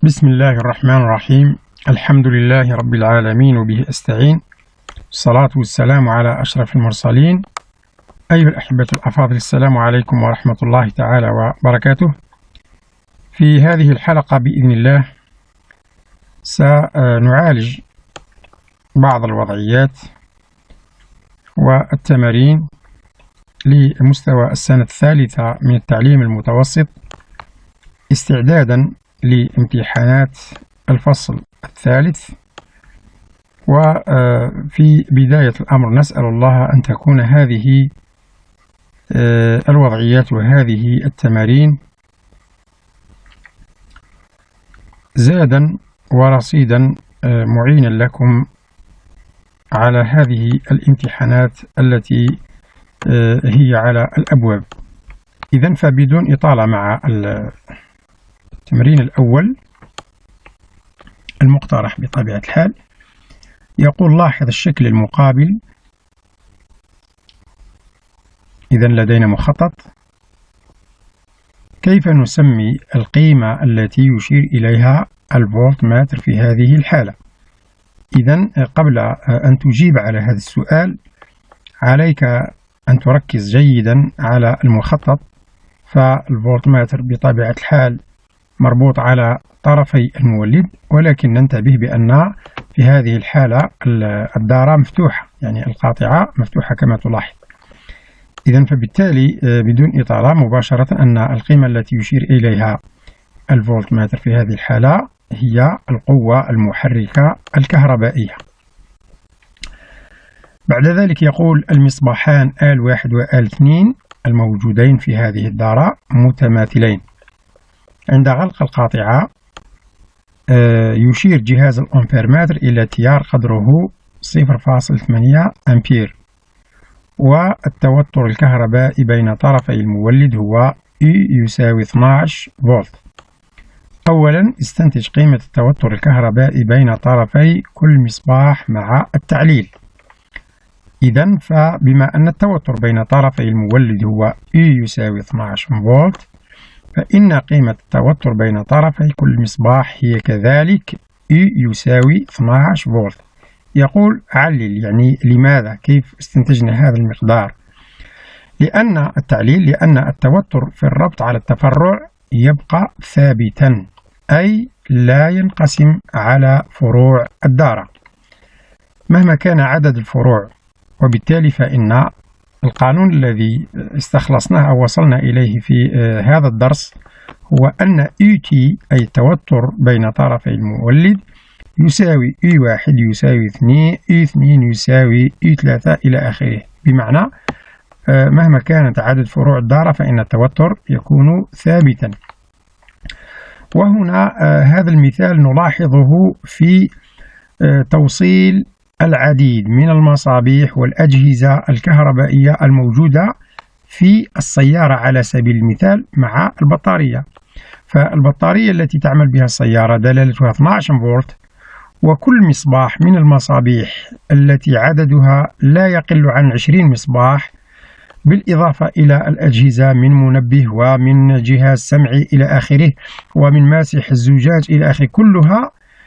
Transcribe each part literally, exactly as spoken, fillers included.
بسم الله الرحمن الرحيم. الحمد لله رب العالمين وبه أستعين، الصلاة والسلام على أشرف المرسلين. أيها الأحبة الأفاضل، السلام عليكم ورحمة الله تعالى وبركاته. في هذه الحلقة بإذن الله سنعالج بعض الوضعيات والتمارين لمستوى السنة الثالثة من التعليم المتوسط استعدادا لامتحانات الفصل الثالث. وفي بداية الأمر نسأل الله أن تكون هذه الوضعيات وهذه التمارين زادا ورصيدا معينا لكم على هذه الامتحانات التي هي على الأبواب. إذن فبدون إطالة مع التمرين الأول المقترح بطبيعة الحال، يقول لاحظ الشكل المقابل. إذن لدينا مخطط. كيف نسمي القيمة التي يشير إليها الفولت ماتر في هذه الحالة؟ إذن قبل أن تجيب على هذا السؤال عليك أن تركز جيدا على المخطط. فالفولت ماتر بطبيعة الحال مربوط على طرفي المولد، ولكن ننتبه بأن في هذه الحالة الدارة مفتوحة، يعني القاطعة مفتوحة كما تلاحظ. إذن فبالتالي بدون إطالة مباشرة أن القيمة التي يشير إليها الفولت ماتر في هذه الحالة هي القوة المحركة الكهربائية. بعد ذلك يقول المصباحان آل واحد وآل اثنين الموجودين في هذه الدارة متماثلين. عند غلق القاطعة يشير جهاز الأمبيرمتر إلى تيار قدره صفر فاصلة ثمانية أمبير، والتوتر الكهربائي بين طرفي المولد هو E يساوي اثني عشر فولت. أولا استنتج قيمة التوتر الكهربائي بين طرفي كل مصباح مع التعليل. إذن فبما أن التوتر بين طرفي المولد هو E يساوي اثني عشر فولت، فإن قيمة التوتر بين طرفي كل مصباح هي كذلك E يساوي اثني عشر فولت. يقول علل، يعني لماذا؟ كيف استنتجنا هذا المقدار؟ لأن التعليل لأن التوتر في الربط على التفرع يبقى ثابتا، أي لا ينقسم على فروع الدارة مهما كان عدد الفروع. وبالتالي فإن القانون الذي استخلصناه أو وصلنا إليه في هذا الدرس هو أن إي تي أي التوتر بين طرفي المولد يساوي إي واحد يساوي اثنين، إي اثنين يساوي إي ثلاثة إلى آخره. بمعنى مهما كانت عدد فروع الدارة فإن التوتر يكون ثابتا. وهنا هذا المثال نلاحظه في توصيل العديد من المصابيح والأجهزة الكهربائية الموجودة في السيارة على سبيل المثال مع البطارية. فالبطارية التي تعمل بها السيارة دلالتها اثني عشر فولت، وكل مصباح من المصابيح التي عددها لا يقل عن عشرين مصباح، بالإضافة إلى الأجهزة من منبه ومن جهاز سمعي إلى آخره ومن ماسح الزجاج إلى آخره، كلها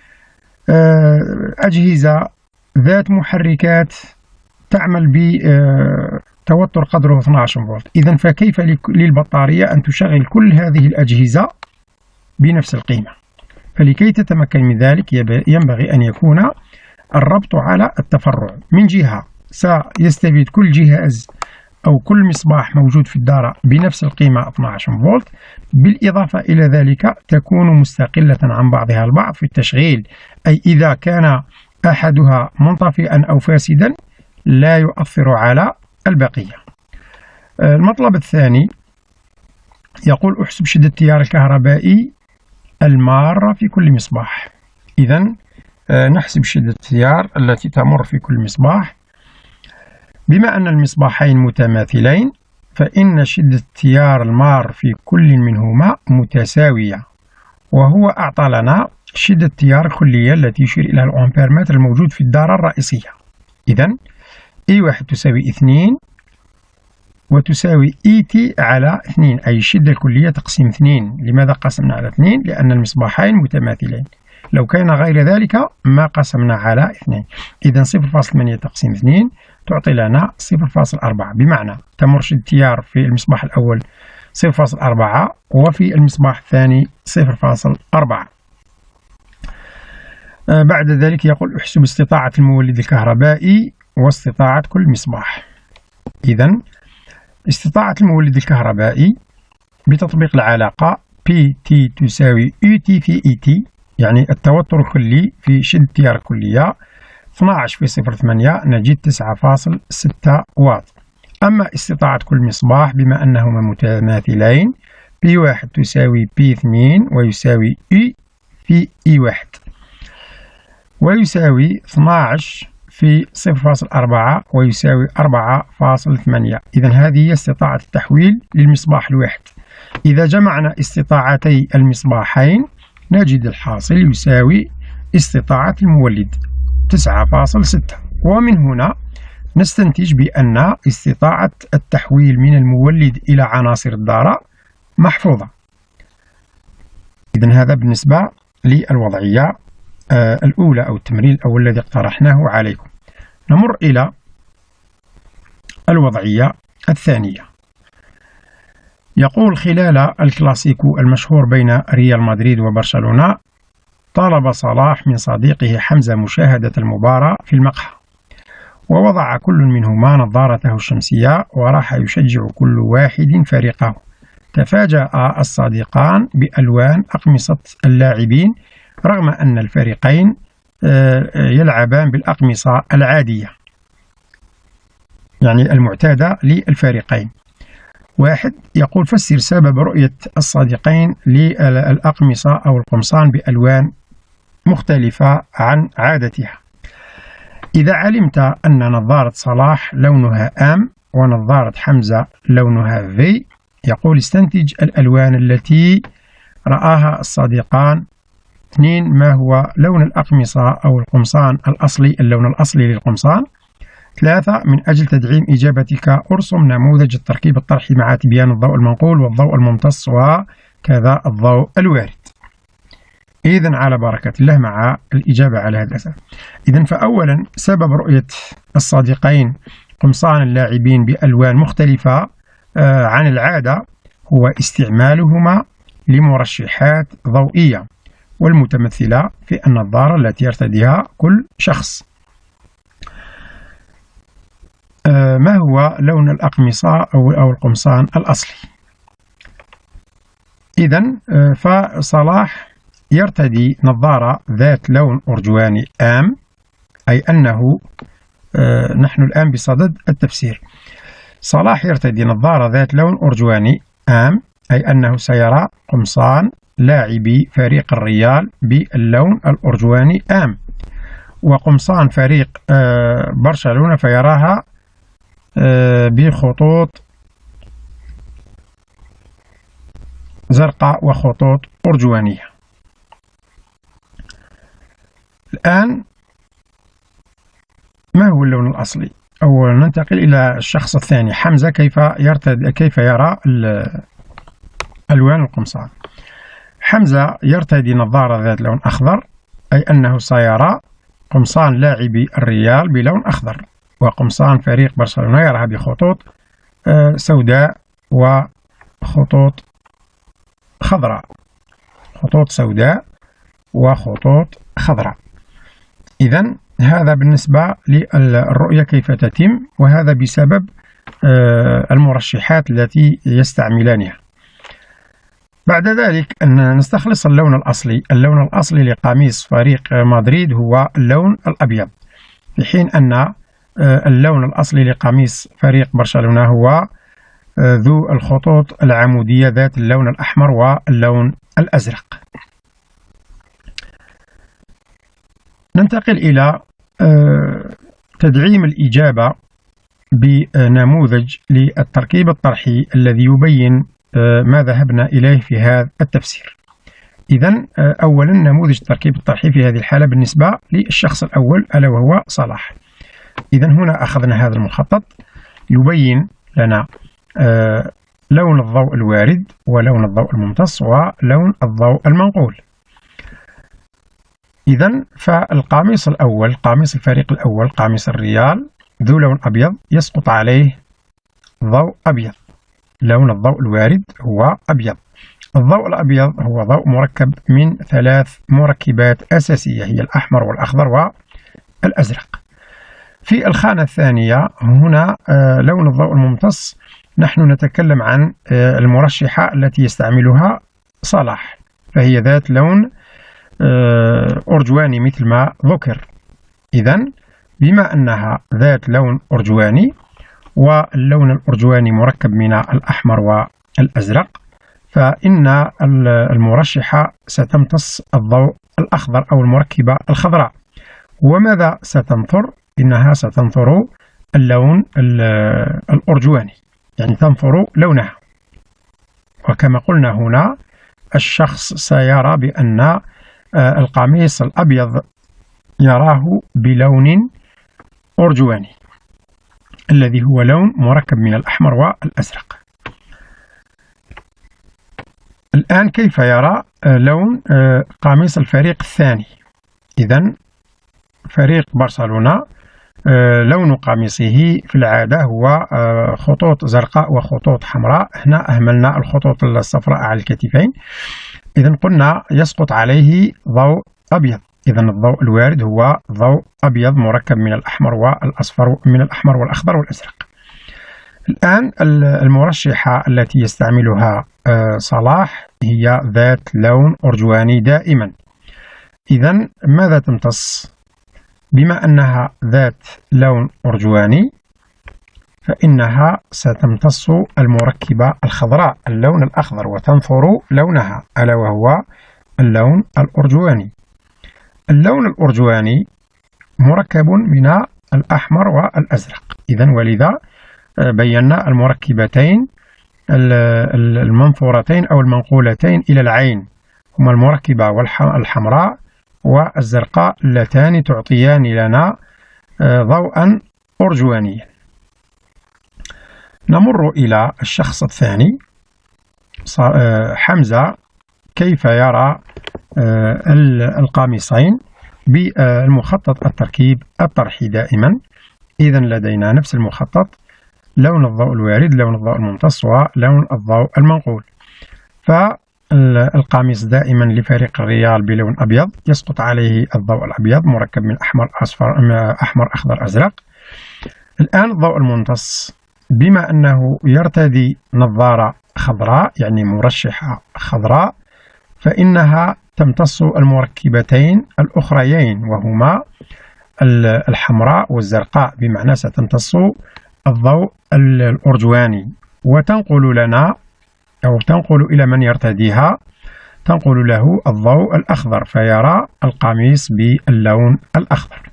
أجهزة ذات محركات تعمل بتوتر قدره اثني عشر فولت. إذن فكيف للبطارية أن تشغل كل هذه الأجهزة بنفس القيمة؟ فلكي تتمكن من ذلك ينبغي أن يكون الربط على التفرع. من جهة سيستفيد كل جهاز أو كل مصباح موجود في الدارة بنفس القيمة اثني عشر فولت، بالإضافة إلى ذلك تكون مستقلة عن بعضها البعض في التشغيل، أي إذا كان أحدها منطفئا أو فاسدا لا يؤثر على البقية. المطلب الثاني يقول احسب شدة التيار الكهربائي المارة في كل مصباح. إذن نحسب شدة التيار التي تمر في كل مصباح. بما أن المصباحين متماثلين فإن شدة التيار المار في كل منهما متساوية، وهو أعطى لنا شدة التيار الكلية التي يشير إلى الأمبيرمتر الموجود في الدارة الرئيسية. إذن إي واحد تساوي اثنين وتساوي إي تي على اثنين، أي الشدة الكلية تقسيم اثنين. لماذا قسمنا على اثنين؟ لأن المصباحين متماثلين، لو كان غير ذلك ما قسمنا على اثنين. إذا صفر فاصلة ثمانية تقسيم اثنين تعطي لنا صفر فاصلة أربعة، بمعنى تمرشد التيار في المصباح الأول صفر فاصلة أربعة وفي المصباح الثاني صفر فاصلة أربعة. آه بعد ذلك يقول احسب استطاعة المولد الكهربائي واستطاعة كل مصباح. إذا استطاعة المولد الكهربائي بتطبيق العلاقة بي تي تساوي يو تي في إي تي، يعني التوتر الكلي في شدة التيار الكلية اثني عشر في صفر فاصلة ثمانية نجد تسعة فاصلة ستة واط. أما استطاعة كل مصباح بما أنهما متماثلين بي واحد تساوي بي اثنين ويساوي إي في إي واحد، ويساوي اثني عشر في صفر فاصلة أربعة ويساوي أربعة فاصلة ثمانية. إذا هذه هي استطاعة التحويل للمصباح الواحد. إذا جمعنا استطاعتي المصباحين نجد الحاصل يساوي استطاعة المولد تسعة فاصلة ستة، ومن هنا نستنتج بأن استطاعة التحويل من المولد إلى عناصر الدارة محفوظة. إذن هذا بالنسبة للوضعية آه الأولى أو التمرين الأول الذي اقترحناه عليكم. نمر إلى الوضعية الثانية. يقول خلال الكلاسيكو المشهور بين ريال مدريد وبرشلونة طلب صلاح من صديقه حمزة مشاهدة المباراة في المقهى، ووضع كل منهما نظارته الشمسية وراح يشجع كل واحد فريقه. تفاجأ الصديقان بألوان أقمصة اللاعبين رغم أن الفريقين يلعبان بالأقمصة العادية يعني المعتادة للفريقين. واحد يقول فسر سبب رؤية الصديقين للأقمصة أو القمصان بألوان مختلفة عن عادتها. إذا علمت أن نظارة صلاح لونها آم ونظارة حمزة لونها في، يقول استنتج الألوان التي رآها الصديقان. اثنين ما هو لون الأقمصة أو القمصان الأصلي، اللون الأصلي للقمصان. ثلاثة من أجل تدعيم إجابتك أرسم نموذج التركيب الطرحي مع تبيان الضوء المنقول والضوء الممتص وكذا الضوء الوارد. إذن على بركة الله مع الإجابة على هذه الأسئلة. إذن فأولا سبب رؤية الصديقين قمصان اللاعبين بألوان مختلفة عن العادة هو استعمالهما لمرشحات ضوئية والمتمثلة في النظارة التي يرتديها كل شخص. ما هو لون الأقمصة أو القمصان الأصلي؟ إذن فصلاح يرتدي نظارة ذات لون أرجواني آم، أي أنه نحن الآن بصدد التفسير. صلاح يرتدي نظارة ذات لون أرجواني آم، أي أنه سيرى قمصان لاعبي فريق الريال باللون الأرجواني آم، وقمصان فريق برشلونة فيراها بخطوط زرقاء وخطوط أرجوانية. الآن ما هو اللون الأصلي؟ أولا ننتقل إلى الشخص الثاني حمزة، كيف يرتدي كيف يرى ألوان القمصان. حمزة يرتدي نظارة ذات لون أخضر، أي أنه سيرى قمصان لاعبي الريال بلون أخضر، وقمصان فريق برشلونة يراها بخطوط سوداء وخطوط خضراء، خطوط سوداء وخطوط خضراء. إذن هذا بالنسبة للرؤية كيف تتم، وهذا بسبب المرشحات التي يستعملانها. بعد ذلك أن نستخلص اللون الأصلي. اللون الأصلي لقميص فريق مدريد هو اللون الأبيض، في حين أن اللون الأصلي لقميص فريق برشلونة هو ذو الخطوط العمودية ذات اللون الأحمر واللون الأزرق. ننتقل إلى تدعيم الإجابة بنموذج للتركيب الطرحي الذي يبين ما ذهبنا إليه في هذا التفسير. إذن أولا نموذج التركيب الطرحي في هذه الحالة بالنسبة للشخص الأول ألا وهو صلاح. إذن هنا أخذنا هذا المخطط يبين لنا آه لون الضوء الوارد ولون الضوء الممتص ولون الضوء المنقول. إذن فالقاميص الأول، قاميص الفريق الأول، قاميص الريال ذو لون أبيض يسقط عليه ضوء أبيض، لون الضوء الوارد هو أبيض. الضوء الأبيض هو ضوء مركب من ثلاث مركبات أساسية هي الأحمر والأخضر والأزرق. في الخانة الثانية هنا لون الضوء الممتص، نحن نتكلم عن المرشحة التي يستعملها صلاح، فهي ذات لون أرجواني مثل ما ذكر. إذن بما أنها ذات لون أرجواني واللون الأرجواني مركب من الأحمر والأزرق، فإن المرشحة ستمتص الضوء الأخضر أو المركبة الخضراء. وماذا ستنثر؟ إنها ستنثر اللون الأرجواني، يعني تنثر لونها. وكما قلنا هنا الشخص سيرى بأن القميص الأبيض يراه بلون أرجواني الذي هو لون مركب من الأحمر والأزرق. الآن كيف يرى لون قميص الفريق الثاني؟ إذن فريق برشلونة لون قميصه في العادة هو خطوط زرقاء وخطوط حمراء. هنا أهملنا الخطوط الصفراء على الكتفين. إذن قلنا يسقط عليه ضوء أبيض. إذن الضوء الوارد هو ضوء أبيض مركب من الأحمر والأصفر، من الأحمر والأخضر والأزرق. الآن المرشحة التي يستعملها صلاح هي ذات لون أرجواني دائما. إذن ماذا تمتص؟ بما أنها ذات لون أرجواني فإنها ستمتص المركبة الخضراء، اللون الأخضر، وتنثر لونها ألا وهو اللون الأرجواني. اللون الأرجواني مركب من الأحمر والأزرق. إذن ولذا بينا المركبتين المنثورتين أو المنقولتين إلى العين هما المركبة الحمراء والزرقاء اللتان تعطيان لنا ضوءا أرجوانيا. نمر إلى الشخص الثاني حمزة، كيف يرى القميصين بالمخطط التركيب الطرحي دائما. إذن لدينا نفس المخطط، لون الضوء الوارد، لون الضوء الممتص، ولون الضوء المنقول. فالقميص دائما لفريق الريال بلون أبيض يسقط عليه الضوء الأبيض مركب من أحمر أصفر أحمر أخضر أزرق. الآن الضوء الممتص بما أنه يرتدي نظارة خضراء يعني مرشحة خضراء، فإنها تمتص المركبتين الأخريين وهما الحمراء والزرقاء، بمعنى ستمتص الضوء الأرجواني وتنقل لنا أو تنقل إلى من يرتديها، تنقل له الضوء الأخضر فيرى القميص باللون الأخضر.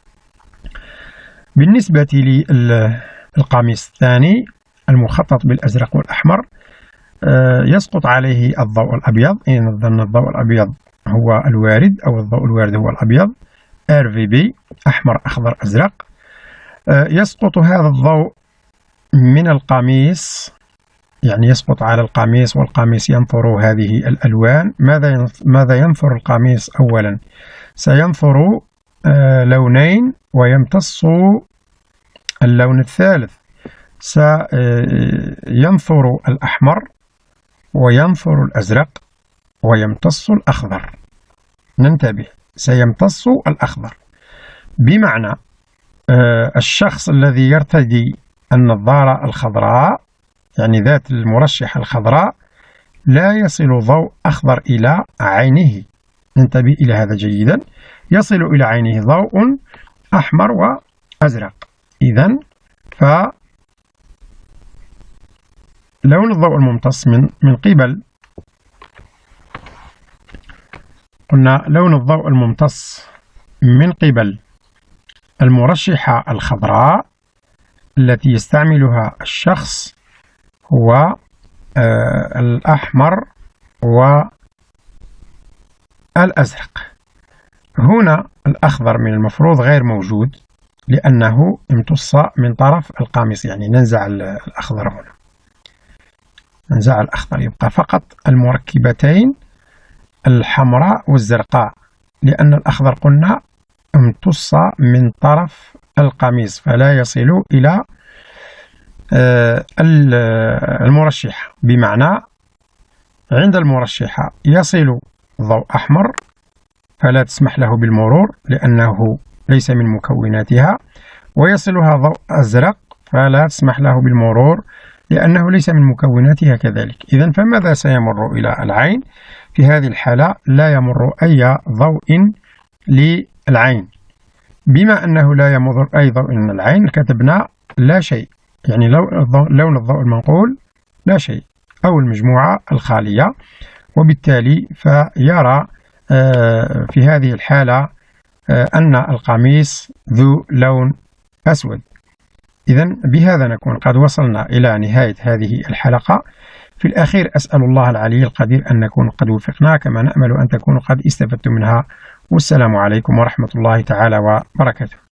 بالنسبة للقميص الثاني المخطط بالأزرق والأحمر يسقط عليه الضوء الأبيض. إذن الضوء الأبيض هو الوارد أو الضوء الوارد هو الأبيض آر في بي أحمر أخضر أزرق. يسقط هذا الضوء من القميص، يعني يسقط على القميص والقميص ينثر هذه الألوان. ماذا ماذا ينثر القميص؟ أولا سينثر لونين ويمتص اللون الثالث، سينثر الأحمر وينثر الأزرق ويمتص الأخضر. ننتبه، سيمتص الأخضر، بمعنى الشخص الذي يرتدي النظارة الخضراء يعني ذات المرشحة الخضراء لا يصل ضوء أخضر إلى عينه. ننتبه إلى هذا جيدا، يصل إلى عينه ضوء أحمر وأزرق. إذن فلون الضوء الممتص من من قبل قلنا لون الضوء الممتص من قبل المرشحة الخضراء التي يستعملها الشخص هو آه الأحمر والأزرق. هنا الأخضر من المفروض غير موجود لأنه امتص من طرف القميص، يعني ننزع الأخضر هنا. نزع الأخضر، يبقى فقط المركبتين الحمراء والزرقاء، لأن الأخضر قلنا امتص من طرف القميص فلا يصل إلى المرشحة، بمعنى عند المرشحة يصل ضوء أحمر فلا تسمح له بالمرور لأنه ليس من مكوناتها، ويصلها ضوء أزرق فلا تسمح له بالمرور لأنه ليس من مكوناتها كذلك. إذن فماذا سيمر إلى العين؟ في هذه الحالة لا يمر أي ضوء للعين، بما أنه لا يمر أي ضوء للعين كتبنا لا شيء، يعني لون الضوء المنقول لا شيء أو المجموعة الخالية، وبالتالي فيرى في هذه الحالة أن القميص ذو لون أسود. إذن بهذا نكون قد وصلنا إلى نهاية هذه الحلقة. في الأخير أسأل الله العلي القدير أن نكون قد وفقنا، كما نأمل أن تكونوا قد استفدتم منها، والسلام عليكم ورحمة الله تعالى وبركاته.